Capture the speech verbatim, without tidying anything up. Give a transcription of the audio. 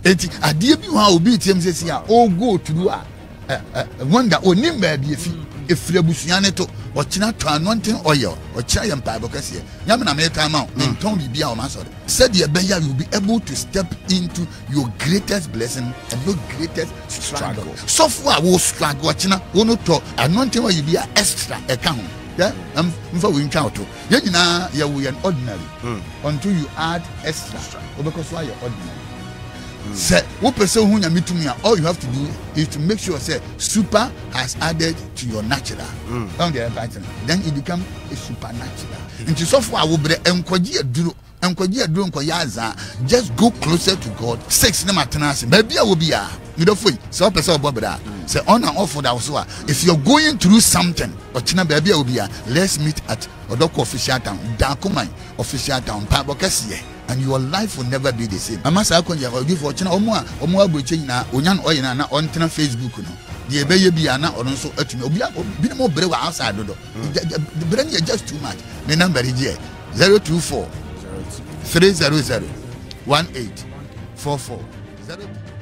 enti ade bi ho a obi tiem sesi a o go through a wonder onim ba bi efi efira busua ne to ochina to anointing oil ochia ye mpaebo kese nyame na me time out nton bibia o ma so said ye ben ya you be able to step into your greatest blessing and your greatest struggle so far wo struggle ochina wo no to anointing oil bia extra e ka ho yeah am mfa we nka auto ye nyina ye wo an ordinary until you add extra because why you ordinary. Say, what person who you all you have to do is to make sure say super has added to your natural. Mm. Then it becomes a supernatural. And so far, I will be just go closer to God. Sex no matter. Maybe I will be a middle foot. So person Bobra say on and off for that. If you're going through something, but you baby I will be a let's meet at Odoko official town, Dakumai official town, MPAEBO Kese. And your life will never be the same. I must have give for China or more or more bridging now, Onyan Oil on Facebook. The baby be an or so at me, be more brave outside the door. The brain is just too much. The number is here zero two four three zero zero one eight four four.